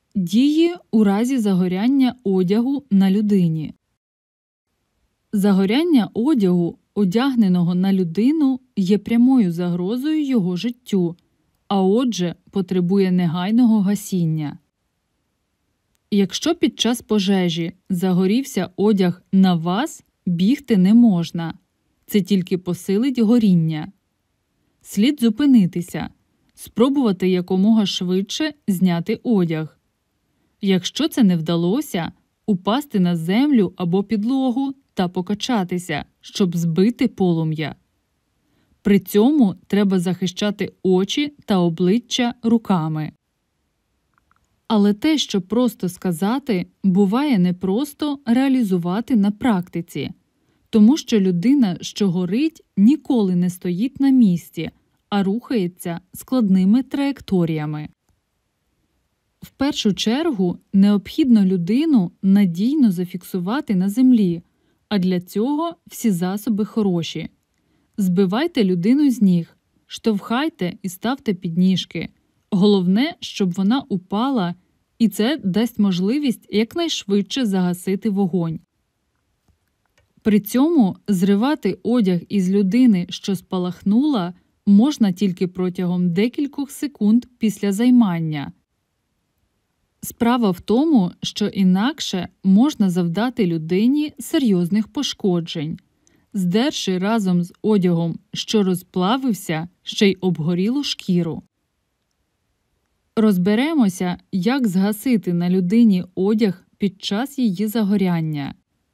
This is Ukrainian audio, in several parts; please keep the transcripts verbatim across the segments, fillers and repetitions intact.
Дії у разі загоряння одягу на людині. Загоряння одягу, одягненого на людину, є прямою загрозою його життю, а отже, потребує негайного гасіння. Якщо під час пожежі загорівся одяг на вас, бігти не можна. Це тільки посилить горіння. Слід зупинитися, спробувати якомога швидше зняти одяг. Якщо це не вдалося, упасти на землю або підлогу та покачатися, щоб збити полум'я. При цьому треба захищати очі та обличчя руками. Але те, що просто сказати, буває непросто реалізувати на практиці, тому що людина, що горить, ніколи не стоїть на місці, а рухається складними траєкторіями. В першу чергу необхідно людину надійно зафіксувати на землі, а для цього всі засоби хороші. Збивайте людину з ніг, штовхайте і ставте підніжки. Головне, щоб вона упала, і це дасть можливість якнайшвидше загасити вогонь. При цьому зривати одяг із людини, що спалахнула, можна тільки протягом декількох секунд після займання. Справа в тому, що інакше можна завдати людині серйозних пошкоджень, здерши разом з одягом, що розплавився, ще й обгорілу шкіру. Розберемося, як згасити на людині одяг під час її загоряння.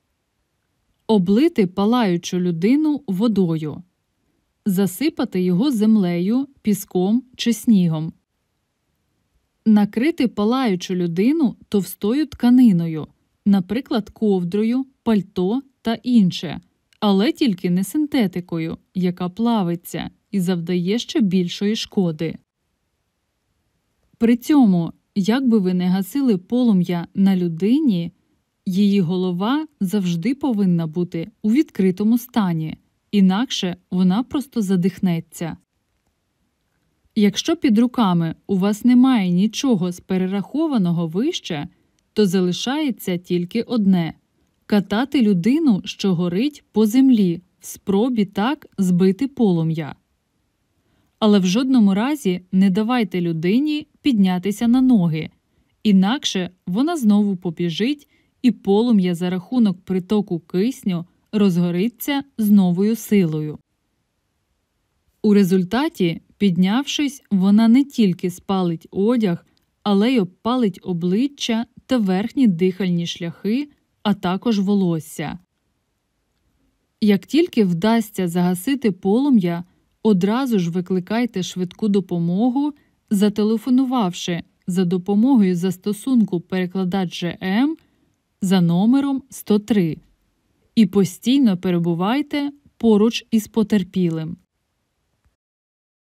Облити палаючу людину водою. Засипати його землею, піском чи снігом. Накрити палаючу людину товстою тканиною, наприклад, ковдрою, пальто та інше, але тільки не синтетикою, яка плавиться і завдає ще більшої шкоди. При цьому, як би ви не гасили полум'я на людині, її голова завжди повинна бути у відкритому стані, інакше вона просто задихнеться. Якщо під руками у вас немає нічого з перерахованого вище, то залишається тільки одне – катати людину, що горить, по землі, в спробі так збити полум'я. Але в жодному разі не давайте людині піднятися на ноги, інакше вона знову побіжить і полум'я за рахунок притоку кисню розгориться з новою силою. У результаті, піднявшись, вона не тільки спалить одяг, але й обпалить обличчя та верхні дихальні шляхи, а також волосся. Як тільки вдасться загасити полум'я, одразу ж викликайте швидку допомогу, зателефонувавши за допомогою застосунку «Перекладач же ем» за номером сто три. І постійно перебувайте поруч із потерпілим.